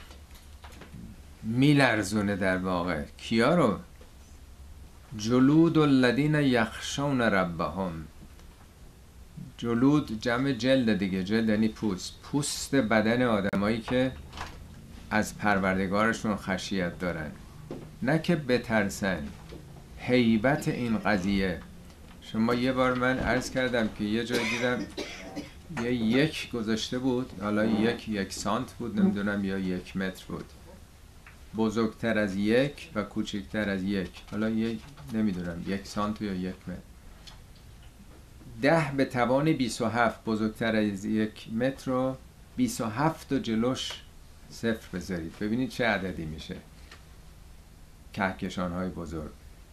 میلرزونه در واقع. کیا رو؟ جلود الذین یخشون ربهم. جلود جمع جلد دیگه، جلد یعنی پوست، پوست بدن آدمایی که از پروردگارشون خشیت دارن، نه که بترسن. هیبت این قضیه. شما یه بار من عرض کردم که یه جای دیدم یه یک گذاشته بود، حالا یک یک سانت بود نمیدونم یا یک متر بود، بزرگتر از یک و کوچکتر از یک، حالا یک نمیدونم یک سانت یا یک متر. ده به توان بیست و هفت بزرگتر از یک متر رو بیست و هفت و جلوش صفر بذارید، ببینید چه عددی میشه. کهکشان های بزرگ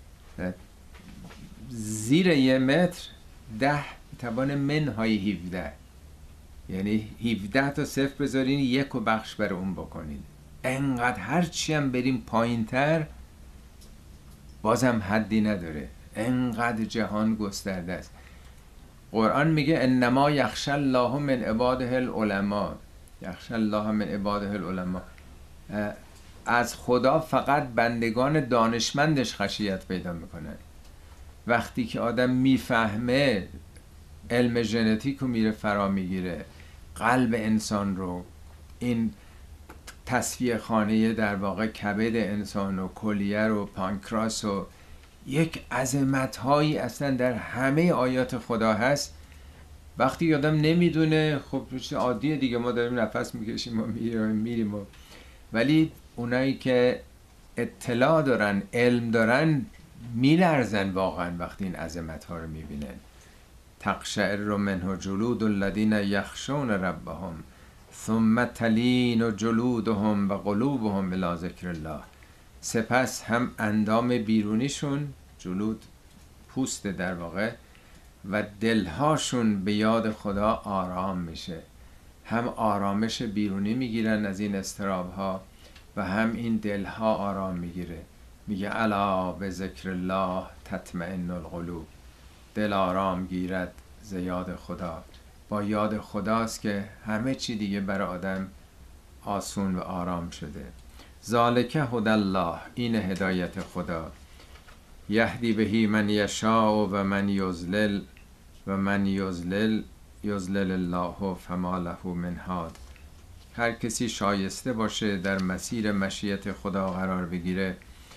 زیر یه متر ده به توان منهای هفده، یعنی هفده تا صفر بذارین، یک و بخش بر اون بکنین. انقدر هرچی هم بریم پایین تر بازم حدی نداره، انقدر جهان گسترده است. قرآن میگه انما یخشی الله من عباده العلماء. یخشى الله من عباده العلماء. از خدا فقط بندگان دانشمندش خشیت پیدا میکنن. وقتی که آدم میفهمه، علم ژنتیک رو میره فرا میگیره، قلب انسان رو، این تصفیه خانه در واقع کبد انسان و کلیه رو، پانکراس و یک عظمت هایی اصلا در همه آیات خدا هست. وقتی آدم نمیدونه، خب عادیه دیگه، ما داریم نفس میکشیم و میریم میریم و... ولی اونایی که اطلاع دارن، علم دارن، میلرزن واقعا وقتی این عظمت ها رو میبینن. تقشعر منه جلود الذین یخشون ربهم ثم تلین جلودهم و قلوبهم الی ذکر الله. سپس هم اندام بیرونیشون، جلود پوست در واقع، و دلهاشون به یاد خدا آرام میشه. هم آرامش بیرونی میگیرن از این اضطراب‌ها و هم این دلها آرام میگیره. میگه الا به ذکر الله تطمئن القلوب. دل آرام گیرد ز یاد خدا. با یاد خداست که همه چی دیگه برای آدم آسون و آرام شده. ذالک هدی الله، این هدایت خدا. یهدی بهی من یشاء و من یضلل و من یضلل یضلل الله فما له من هاد. هر کسی شایسته باشه در مسیر مشیت خدا قرار بگیره،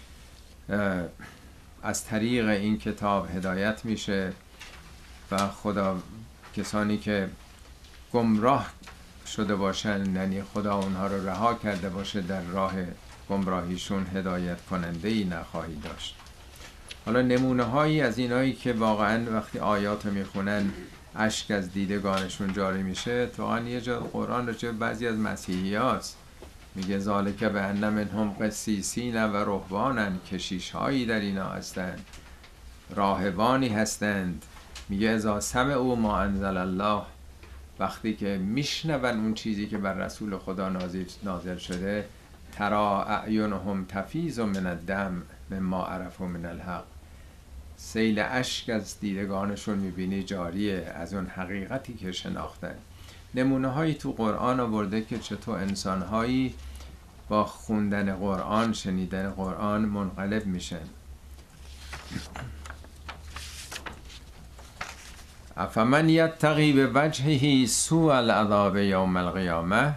از طریق این کتاب هدایت میشه و خدا کسانی که گمراه شده باشن، یعنی خدا اونها رو رها کرده باشه در راه گمراهیشون، هدایت کننده ای نخواهی داشت. حالا نمونه هایی از اینایی که واقعا وقتی آیات رو میخونن اشک از دیدگانشون جاری میشه، واقعا یه جا قرآن راجع به بعضی از مسیحی هاست میگه ذالک به ان منهم قسیسین و رهبانن، کشیش هایی در اینا هستند، راهبانی هستند. میگه اذا سمعوا ما انزل الله، وقتی که میشنون اون چیزی که بر رسول خدا نازل, نازل شده، ترا اعینهم تفیض من الدم مما عرفوا من الحق، سیل اشک از دیدگانشون میبینی جاریه از اون حقیقتی که شناختن. نمونه هایی تو قرآن آورده که چطور انسان هایی با خوندن قرآن، شنیدن قرآن منقلب میشن. افمن یتقی به وجهه سوء العذاب یوم القیامه.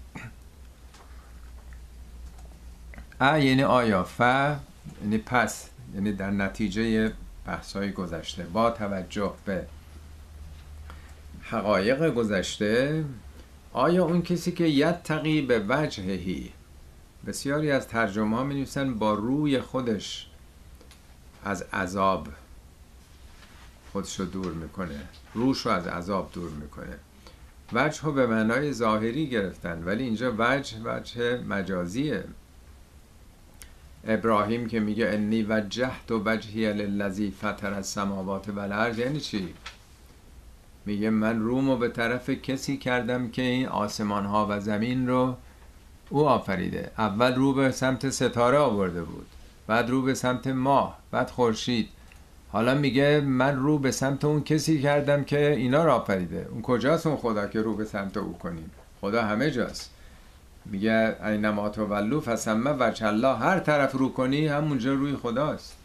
ا یعنی آیا، ف یعنی پس، یعنی در نتیجه بحث‌های گذشته، با توجه به حقایق گذشته، آیا اون کسی که یتقی به وجههی، بسیاری از ترجمه ها می نویسن با روی خودش از عذاب خودشو دور میکنه، روشو از عذاب دور میکنه. وجه رو به معنای ظاهری گرفتن، ولی اینجا وجه وجه مجازیه. ابراهیم که میگه انی وجهت وجهی للذی فطر السماوات والارض، یعنی چی؟ میگه من رومو به طرف کسی کردم که این آسمان ها و زمین رو او آفریده. اول رو به سمت ستاره آورده بود، بعد رو به سمت ماه، بعد خورشید. حالا میگه من رو به سمت اون کسی کردم که اینا رو آفریده. اون کجاست اون خدا که رو به سمت او کنیم؟ خدا همه جاست. میگه اینما تولوا فثم وجه الله، هر طرف رو کنی همونجا روی خداست.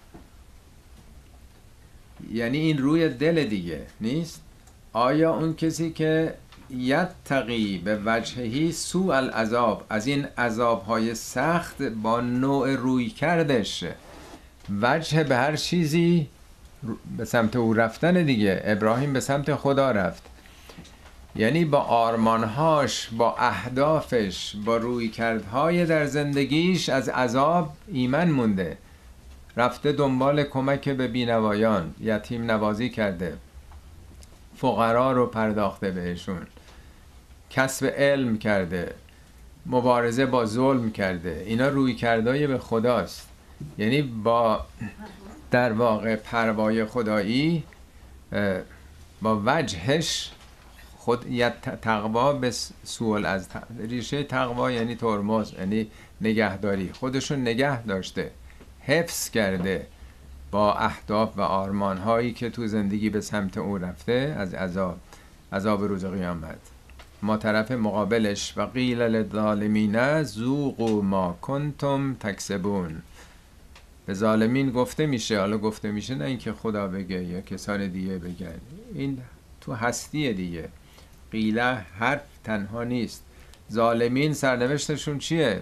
یعنی این روی دل دیگه نیست. آیا اون کسی که یتقی به وجههی سوء العذاب، از این عذابهای سخت با نوع روی کردش، وجه به هر چیزی به سمت او رفتن دیگه. ابراهیم به سمت خدا رفت، یعنی با آرمانهاش، با اهدافش، با رویکردهای در زندگیش از عذاب ایمن مونده، رفته دنبال کمک به بینوایان، یتیم نوازی کرده، فقرا رو پرداخته بهشون، کسب علم کرده، مبارزه با ظلم کرده. اینا رویکردهای به خداست. یعنی با در واقع پروای خدایی، با وجهش خود تقوا به سوال، از ریشه تقوا یعنی ترمز، یعنی نگهداری، خودشون نگه داشته، حفظ کرده با اهداف و آرمانهایی که تو زندگی به سمت او رفته از عذاب عذاب روز قیامت. ما طرف مقابلش و قیل للظالمین ذوقوا ما کنتم تکسبون. به ظالمین گفته میشه، حالا گفته میشه نه اینکه خدا بگه یا کسان دیگه بگن، این تو هستی دیگه. قیل حرف تنها نیست. ظالمین سرنوشتشون چیه؟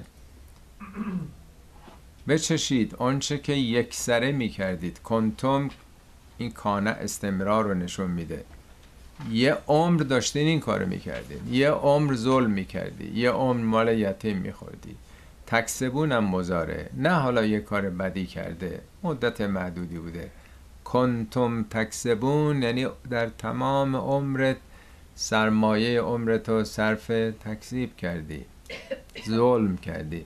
بچشید آنچه که یک سره میکردید. کنتم، این کانه استمرار رو نشون میده. یه عمر داشتین این کارو میکردین، یه عمر ظلم میکردی، یه عمر مال یتیم میخوردی. تکسبون هم مضارع، نه حالا یه کار بدی کرده، مدت معدودی بوده. کنتم تکسبون یعنی در تمام عمرت سرمایه عمرتو صرف تکذیب کردی، ظلم کردی.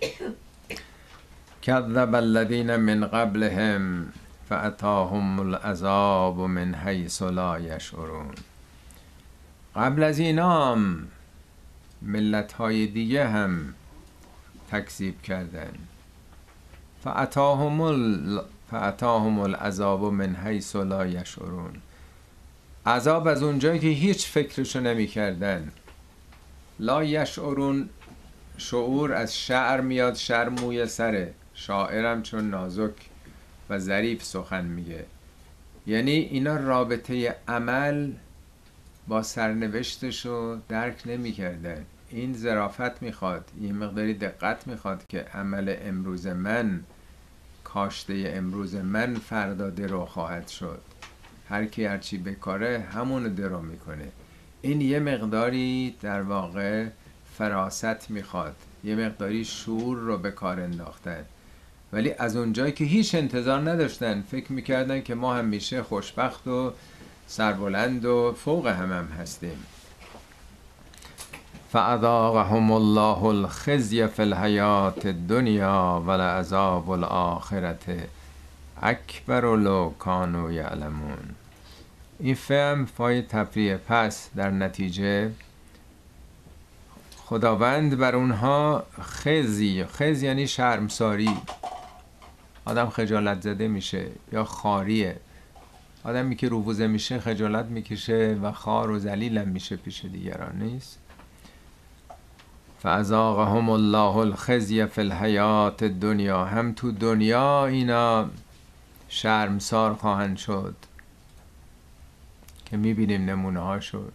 کذب الذین من قبلهم فاتاهم العذاب من حیث لا یشعرون. قبل از اینام ملت های دیگه هم تکذیب کردن. فاتاهم ال... فاتاهم العذاب من حیث لا یشعرون. عذاب از اونجایی که هیچ فکرشو نمی کردن. لا یشعرون، شعور از شعر میاد، شعر موی سره. شاعرم چون نازک و ظریف سخن میگه، یعنی اینا رابطه عمل با سرنوشتشو درک نمی کردن. این ظرافت میخواد، یه مقداری دقت میخواد که عمل امروز من، کاشته امروز من فردا درو خواهد شد. هر کی هرچی بکاره همونو درو میکنه. این یه مقداری در واقع فراست میخواد، یه مقداری شعور رو به کار انداختن. ولی از اونجایی که هیچ انتظار نداشتن، فکر میکردن که ما همیشه خوشبخت و سربلند و فوق هم هم هستیم. فاذاقهم الله الخزي في الحیات الدنیا ولعذاب الآخرة اکبر لو کانوا یعلمون. این فهم فای تفریه. پس در نتیجه خداوند بر اونها خزی، خزی یعنی شرمساری، آدم خجالت زده میشه، یا خاریه، آدمی که رووزه میشه خجالت میکشه و خار و ذلیل هم میشه پیش دیگران، نیست؟ فاذاقهم الله الخزي في الحیات الدنیا، هم تو دنیا اینا شرمسار خواهند شد که میبینیم نمونه ها شد.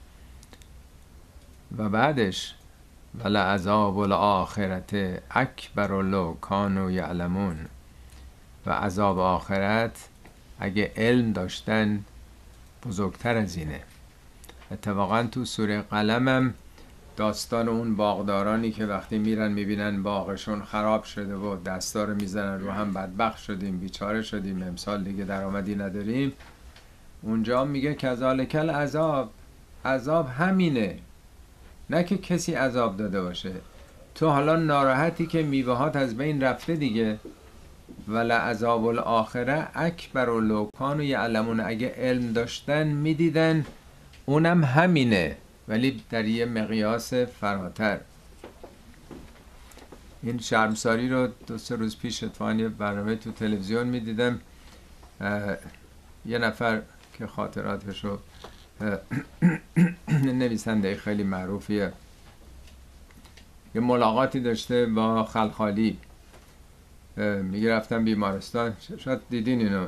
و بعدش ولعذاب الآخرة اکبر لو کانوا یعلمون. و عذاب آخرت اگه علم داشتن بزرگتر از اینه. اتفاقا تو سوره قلمم داستان اون باغدارانی که وقتی میرن میبینن باغشون خراب شده و دستا رو میزنن رو هم، بدبخت شدیم، بیچاره شدیم، امسال دیگه درآمدی نداریم، اونجا میگه کذالک العذاب، عذاب همینه، نه که کسی عذاب داده باشه. تو حالا ناراحتی که میوهات از بین رفته دیگه. ولعذاب الاخره اکبر لو کانوا یعلمون. اگه علم داشتن میدیدن اونم همینه، ولی در یه مقیاس فراتر. این شرمساری رو دو سه روز پیش اتفاقاً یه برنامه تو تلویزیون میدیدم. یه نفر که خاطراتشو نویسنده خیلی معروفیه، یه ملاقاتی داشته با خلخالی، میگه رفتم بیمارستان، شاید دیدین اینو.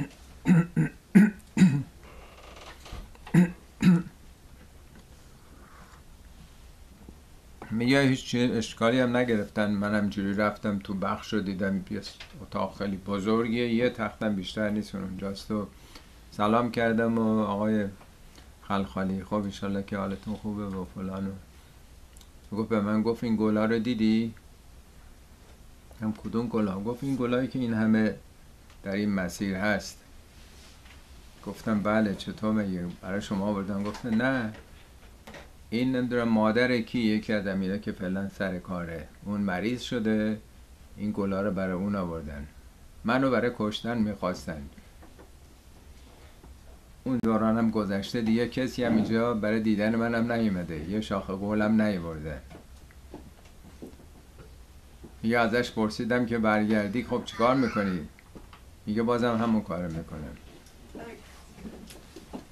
میگه هیچ اشکالی هم نگرفتن، منم جوری رفتم تو بخش رو دیدم، یه اتاق خیلی بزرگیه، یه تختم بیشتر نیست اونجاست، و سلام کردم و آقای خلخالی خب انشالله که حالتون خوبه و فلانو. گفت به من، گفت این گلا رو دیدی؟ هم کدوم گلا؟ گفت این گلایی که این همه در این مسیر هست. گفتم بله، چطور میگه برای شما آوردن؟ گفت نه، این نمیدونم مادر کی، یکی از امیره که فعلا سر کاره، اون مریض شده، این گلا رو برای اون آوردن، منو برای کشتن میخواستن. اون دورانم گذشته دیگه، کسی هم اینجا برای دیدن منم نیومده، یه شاخه گلم نیورده. میگه ازش پرسیدم که برگردی خب چیکار میکنی؟ میگه بازم همون کارو میکنم.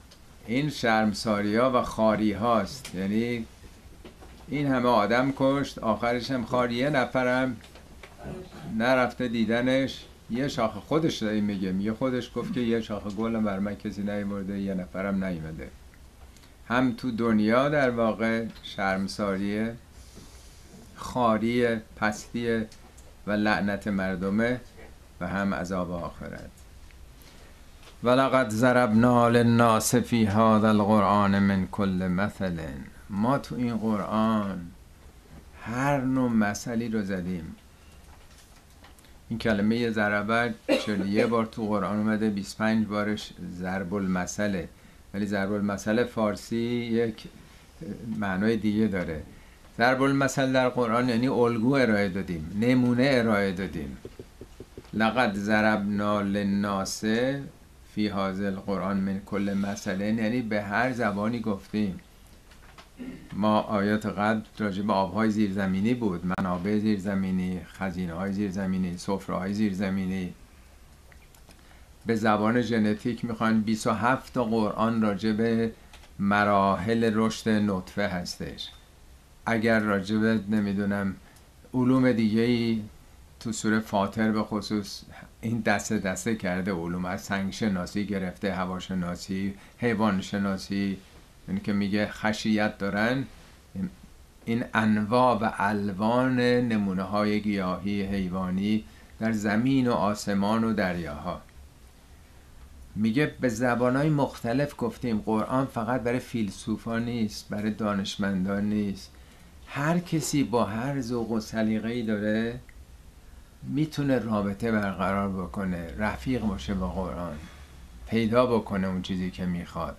این شرمساری ها و خاری هاست. یعنی این همه آدم کشت، آخرش هم خاری، یه نفرم نرفته دیدنش. یه شاخه خودش داری میگه میگه خودش گفت که یه شاخه گلم بر من کسی نیورده، یه نفرم نیومده. هم تو دنیا در واقع شرمساریه، خاری، پستی و لعنت مردمه، و هم عذاب آخرت. ولقد ضربنا للناس فی هذا القرآن من کل مثل. ما تو این قرآن هر نوع مثلی رو زدیم. این کلمه ضربه چون یه بار تو قرآن اومده، بیست و پنج بارش ضرب المثله، ولی ضرب المثل فارسی یک معنای دیگه داره. ضرب المثل در قرآن یعنی الگو ارائه دادیم، نمونه ارائه دادیم. لقد ضربنا للناس فی هذا القرآن من کل مثل، یعنی به هر زبانی گفتیم. ما آیات قبل راجع به آبهای زیرزمینی بود، منابع زیرزمینی، خزینه‌های زیرزمینی، سفره‌های زیرزمینی. به زبان ژنتیک میخوان بیست و هفت تا قرآن راجع به مراحل رشد نطفه هستش. اگر راجع به نمیدونم علوم دیگه‌ای تو سوره فاطر به خصوص این دسته دسته کرده، علوم از سنگ شناسی گرفته، هواشناسی، حیوان شناسی، یعنی که میگه خشیت دارن. این انواع و الوان نمونه های گیاهی، حیوانی در زمین و آسمان و دریاها. میگه به زبانهای مختلف گفتیم. قرآن فقط برای فیلسوفان نیست، برای دانشمندان نیست. هر کسی با هر ذوق و سلیقه‌ای داره میتونه رابطه برقرار بکنه، رفیق باشه با قرآن، پیدا بکنه اون چیزی که میخواد.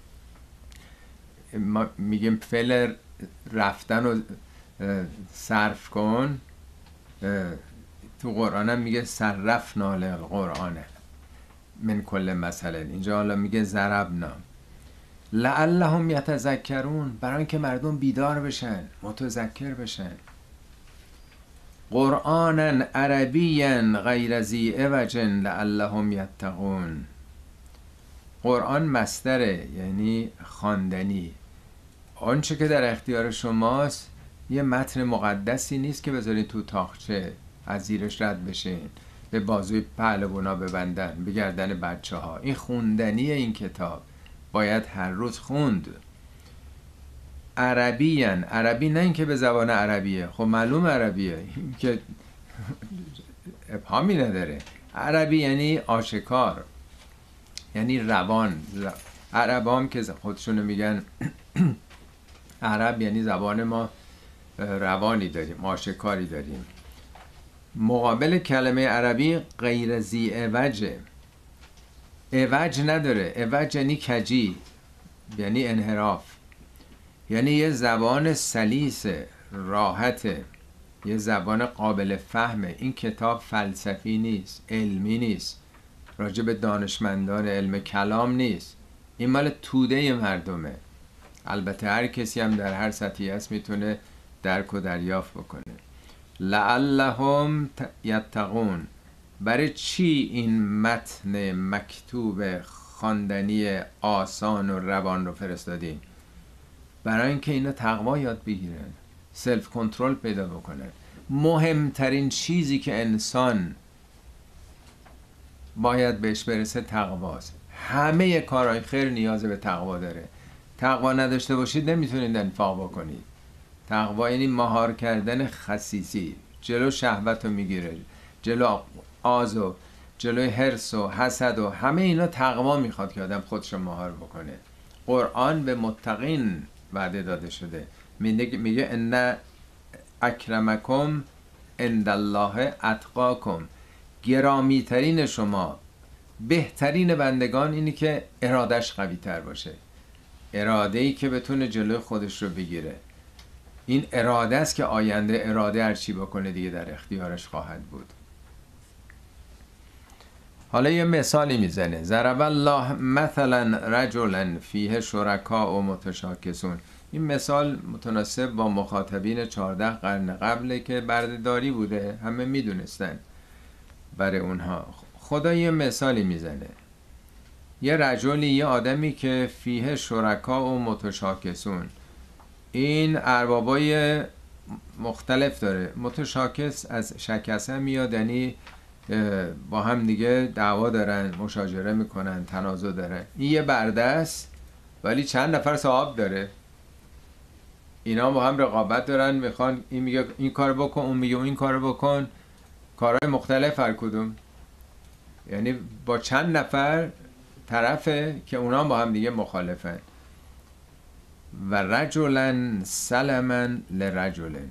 ما میگیم فعل رفتن و صرف کن، تو قرآن هم میگه صرفنا للقرآن من کل مثل. اینجا حالا میگه ضربنا لعلهم یتذکرون، برای اینکه مردم بیدار بشن، متذکر بشن. قرآنا عربیا غیر ذی عوج لعلهم یتقون. قرآن مصدره، یعنی خواندنی. آنچه که در اختیار شماست یه متن مقدسی نیست که بذارید تو تاقچه از زیرش رد بشین، به بازوی پهلوانا ببندن، به گردن بچه ها. این خوندنی این کتاب باید هر روز خوند. عربیان، عربی نه اینکه به زبان عربیه، خب معلوم عربیه، این که ابهامی نداره. عربی یعنی آشکار، یعنی روان. عرب هم که خودشونو میگن عرب، یعنی زبان ما روانی داریم، آشکاری داریم. مقابل کلمه عربی غیر ذی عوجه، عوج نداره. عوج یعنی کجی، یعنی انحراف، یعنی یه زبان سلیسه، راحته، یه زبان قابل فهمه. این کتاب فلسفی نیست، علمی نیست، راجع به دانشمندان علم کلام نیست. این مال توده مردمه. البته هر کسی هم در هر سطحی هست میتونه درک و دریافت بکنه. لعلهم یتقون. برای چی این متن مکتوب خواندنی آسان و روان رو فرستادیم؟ برای اینکه اینا تقوا یاد بگیرن، سلف کنترل پیدا بکنن. مهمترین چیزی که انسان باید بهش برسه تقواست. همه کارهای خیر نیاز به تقوا داره. تقوا نداشته باشید نمیتونید انفاق بکنید. تقوا یعنی مهار کردن خسیسی، جلو شهوت رو میگیره، جلو آز و جلوی حرص و حسد و همه اینا تقوا میخواد که آدم خودش رو مهار بکنه. قرآن به متقین وعده داده شده، میگه ان اکرمکم عند الله اتقاکم. گرامی ترین شما، بهترین بندگان اینی که ارادش قوی تر باشه، اراده‌ای که بتونه جلوی خودش رو بگیره. این اراده است که آینده اراده هر چی بکنه دیگه در اختیارش خواهد بود. حالا یه مثالی میزنه. ضرب الله مثلا رجلا فیه شرکاء و متشاکسون. این مثال متناسب با مخاطبین چهارده قرن قبله که بردهداری بوده، همه میدونستن برای اونها. خدا یه مثالی میزنه. یه رجلی، یه آدمی که فیه شرکا و متشاکسون، این اربابای مختلف داره. متشاکس از شکسه میاد، یعنی با هم دیگه دعوا دارن، مشاجره میکنن، تنازع داره. این یه برده است ولی چند نفر صاحب داره، اینا با هم رقابت دارن، میخوان این میگه این کار بکن، اون میگه این کار بکن، کارهای مختلف هر کدوم، یعنی با چند نفر طرفه که اونا با هم دیگه مخالفن. و رجلن سلمن لرجلن،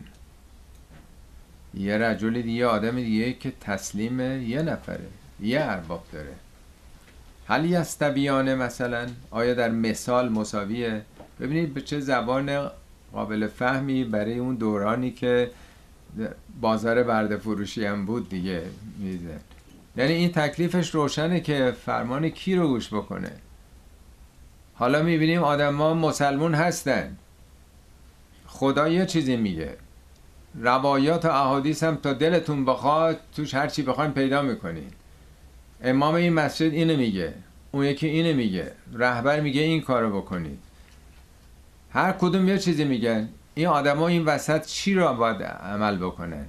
یه رجل دیگه، یه آدم دیگه که تسلیم یه نفره، یه ارباب داره. هل یستویان مثلا، آیا در مثال مساویه؟ ببینید به چه زبان قابل فهمی برای اون دورانی که بازار برده فروشی هم بود دیگه میزه. یعنی این تکلیفش روشنه که فرمان کی رو گوش بکنه. حالا میبینیم آدم ها مسلمون هستن، خدا یه چیزی میگه، روایات و احادیث هم تا دلتون بخواد توش هر چی بخواین پیدا میکنین. امام این مسجد اینو میگه، اون یکی اینو میگه، رهبر میگه این کارو بکنید، هر کدوم یه چیزی میگن. این آدما این وسط چی رو باید عمل بکنن؟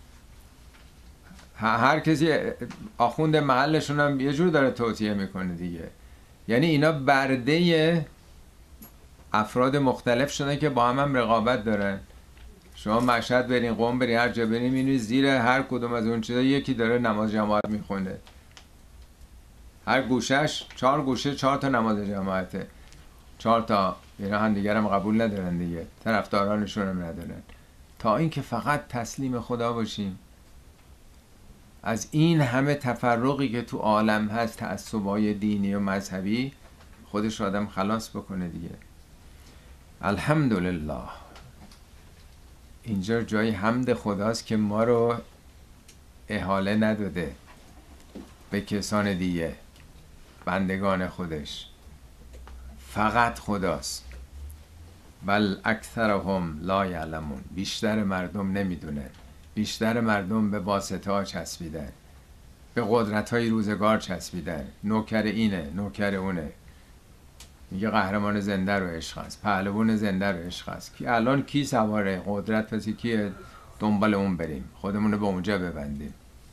هر کسی آخوند محلشون هم یه جور داره توصیه میکنه دیگه. یعنی اینا برده افراد مختلف شدن که با هم هم رقابت دارن. شما مشهد برین، قم برین، هر جا برین، میبینید زیر هر کدوم از اون چیزا یکی داره نماز جماعت میخونه. هر گوشش چهار گوشه چهار تا نماز جماعته، چهار تا. اینا هم دیگر هم قبول ندارن دیگه، طرفدارانشون هم ندارن. تا اینکه فقط تسلیم خدا باشیم، از این همه تفرقی که تو عالم هست، تعصبای دینی و مذهبی، خودش آدم خلاص بکنه دیگه. الحمدلله، اینجا جای حمد خداست که ما رو احاله نداده به کسان دیگه، بندگان خودش. فقط خداست. بل اکثرهم لا یعلمون، بیشتر مردم نمیدونن. بیشتر مردم به واسطه ها چسبیدن، به قدرت های روزگار چسبیدن. نوکر اینه، نوکر اونه. میگه قهرمان زنده رو عشق است، پهلوان زنده رو عشق است. کی الان کی سواره قدرت، پسی کیه؟ دنبال اون بریم، خودمون رو به اونجا ببندیم.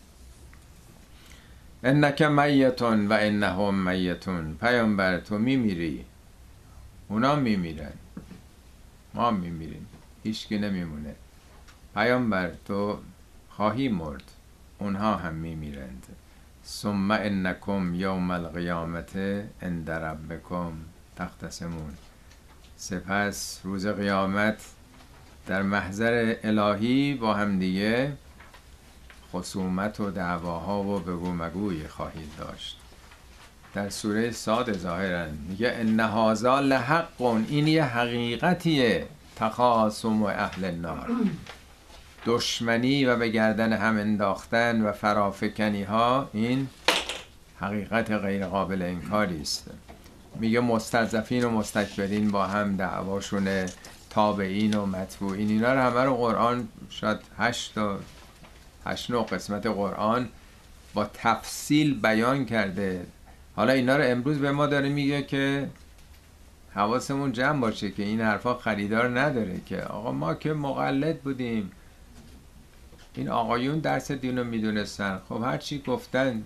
انک میتون و انهم میتون، پیامبر تو میمیری، اونا میمیرن، ما میمیریم، هیچکی نمیمونه. پیامبر تو خواهی مرد، اونها هم میمیرند. ثم انکم یوم القیامت عند ربکم تختصمون، سپس روز قیامت در محضر الهی با هم دیگه خصومت و دعواها و بگو مگوی خواهید داشت. در سوره صاد ظاهرا میگه ان هذا لحق، این یه حقیقتیه، تخاصم اهل النار، دشمنی و به گردن هم انداختن و فرافکنی ها، این حقیقت غیر قابل انکاری است. میگه مستضعفین و مستکبرین با هم دعواشونه، تابعین و متبوعین، اینا رو همه رو قرآن شاید هشت تا هشت نوع قسمت قرآن با تفصیل بیان کرده. حالا اینا رو امروز به ما داره میگه که حواسمون جمع باشه که این حرفا خریدار نداره، که آقا ما که مقلد بودیم، این آقایون درس دین رو میدونستن. خب هر چی گفتن.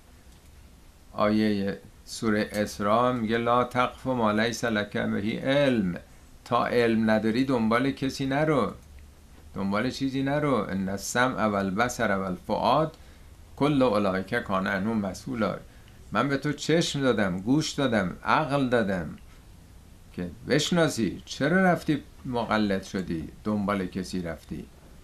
آیه سوره اسراء میگه لا تقف ما لیس لک به علم، تا علم نداری دنبال کسی نرو، دنبال چیزی نرو. ان السمع و البصر و الفؤاد کل اولئک کان عنه مسئولا. من به تو چشم دادم، گوش دادم، عقل دادم که بشناسی، چرا رفتی مقلد شدی، دنبال کسی رفتی؟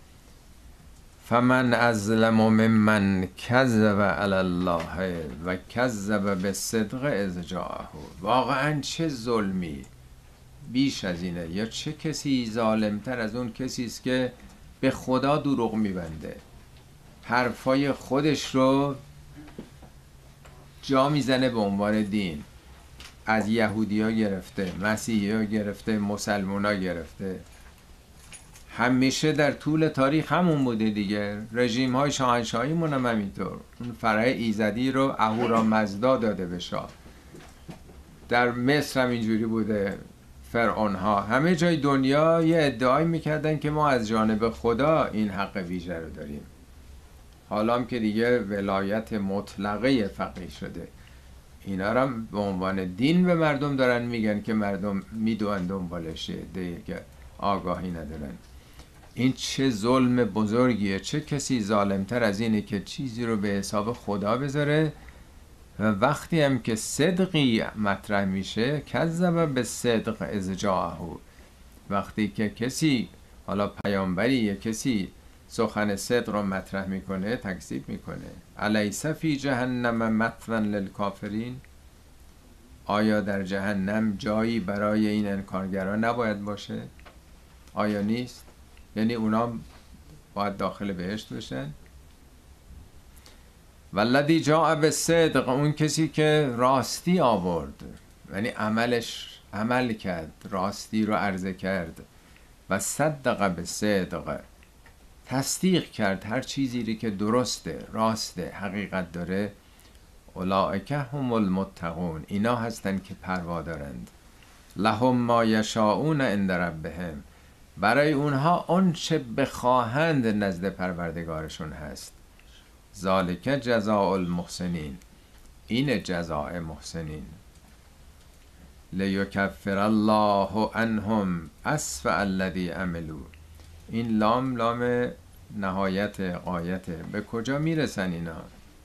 فمن ازلم ممن کذب علی الله و کذب بالصدق اذ جاءه. واقعا چه ظلمی بیش از اینه، یا چه کسی ظالمتر از اون کسی است که به خدا دروغ میبنده، حرفای خودش رو جا میزنه به عنوان دین، از یهودی ها گرفته، مسیحی ها گرفته، مسلمان ها گرفته. همیشه در طول تاریخ همون بوده دیگه. رژیم های شاهنشاهی مونم همینطور، اون فرع ایزدی رو اهورامزدا داده به شاه. در مصر هم اینجوری بوده، فرعون ها همه جای دنیا یه ادعای میکردن که ما از جانب خدا این حق ویژه رو داریم. حالا هم که دیگه ولایت مطلقه فقیه شده، اینا رو به عنوان دین به مردم دارن میگن که مردم میدونن دنبالشه، دیگه آگاهی ندارن. این چه ظلم بزرگیه. چه کسی ظالمتر از اینه که چیزی رو به حساب خدا بذاره و وقتی هم که صدقی مطرح میشه کذب به صدق از جاءه، وقتی که کسی حالا پیامبری یا کسی سخن صدق رو مطرح میکنه تکذیب میکنه. الیس فی جهنم مثوی للکافرین، آیا در جهنم جایی برای این انکارگران نباید باشه؟ آیا نیست؟ یعنی اونا باید داخل بهشت بشن؟ والذی جاء بالصدق، اون کسی که راستی آورد، یعنی عملش عمل کرد، راستی رو عرضه کرد. و صدق بالصدق، تصدیق کرد هر چیزی که درسته، راسته، حقیقت داره. اولئک هم المتقون، اینا هستن که پروا دارند. لهم ما یشاءون عند ربهم، برای اونها اون چه بخواهند نزد پروردگارشون هست. ذالک جزاء المحسنین، این جزاء محسنین. لیکفر الله عنهم اسوأ الذی عملوا، این لام لام نهایت غایته. به کجا میرسن اینا؟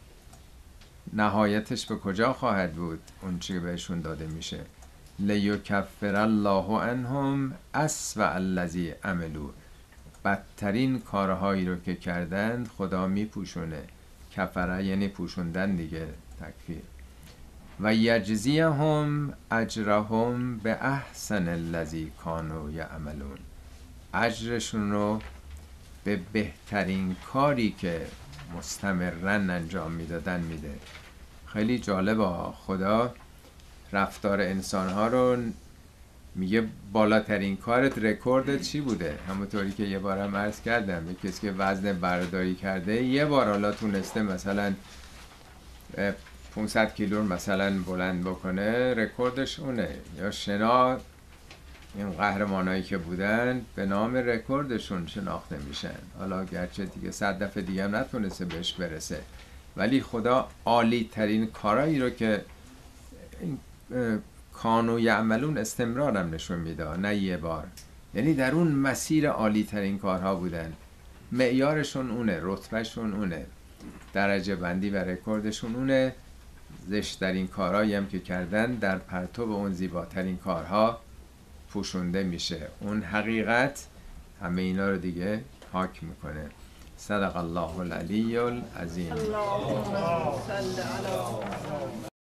نهایتش به کجا خواهد بود اون چی بهشون داده میشه؟ لیکفر الله عنهم اسوأ الذی عملوا، بدترین کارهایی رو که کردند خدا میپوشونه. کفره یعنی پوشوندن دیگه، تکفیر. و یجزیهم اجرهم به احسن الذی کانوا یعملون، اجرشون رو به بهترین کاری که مستمرا انجام میدادن میده. خیلی جالبه، خدا رفتار انسانها رو میگه بالاترین کارت، رکوردت چی بوده؟ همونطوری که یه بارم عرض کردم، یه کسی که وزن برداری کرده یه بار حالا تونسته مثلا پانصد کیلو مثلا بلند بکنه، رکوردش اونه. یا شنا، این قهرمانایی که بودن به نام رکوردشون شناخته میشن. حالا گرچه دیگه صد دفعه دیگه هم نتونسته بهش برسه، ولی خدا عالی ترین کارایی رو که کانوا یعملون استمرار هم نشون میده، نه یه بار. یعنی در اون مسیر عالی ترین کارها بودن، معیارشون اونه، رتبهشون اونه، درجه بندی و رکوردشون اونه. زشترین کارهایی هم که کردن در پرتو اون زیباترین کارها پوشونده میشه. اون حقیقت همه اینا رو دیگه حاک میکنه. صدق الله العلی العظیم.